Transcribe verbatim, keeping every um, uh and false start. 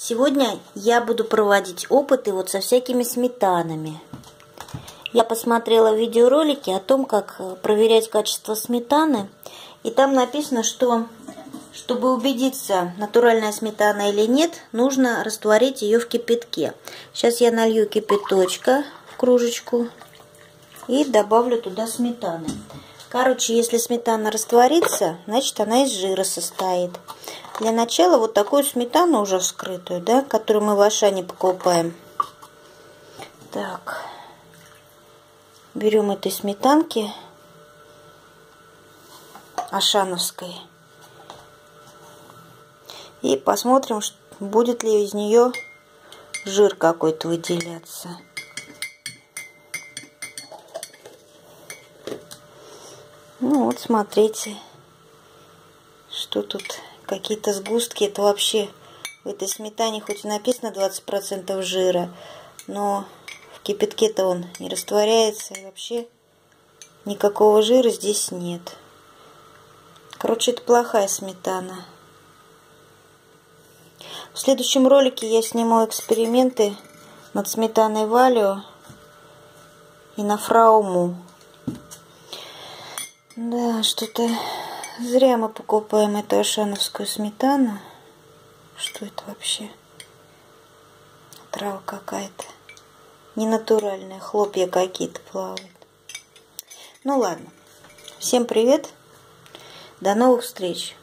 Сегодня я буду проводить опыты вот со всякими сметанами. Я посмотрела видеоролики о том, как проверять качество сметаны. И там написано, что чтобы убедиться, натуральная сметана или нет, нужно растворить ее в кипятке. Сейчас я налью кипяточка в кружечку и добавлю туда сметаны. Короче, если сметана растворится, значит она из жира состоит. Для начала вот такую сметану уже вскрытую, да, которую мы в Ашане покупаем. Так, берем этой сметанки ашановской и посмотрим, будет ли из нее жир какой-то выделяться. Ну вот, смотрите, что тут какие-то сгустки. Это вообще в этой сметане хоть и написано двадцать процентов жира, но в кипятке-то он не растворяется. И вообще никакого жира здесь нет. Короче, это плохая сметана. В следующем ролике я сниму эксперименты над сметаной Валио и на Фрауму. Да, что-то зря мы покупаем эту ашановскую сметану. Что это вообще? Трава какая-то. Ненатуральная, хлопья какие-то плавают. Ну ладно. Всем привет. До новых встреч.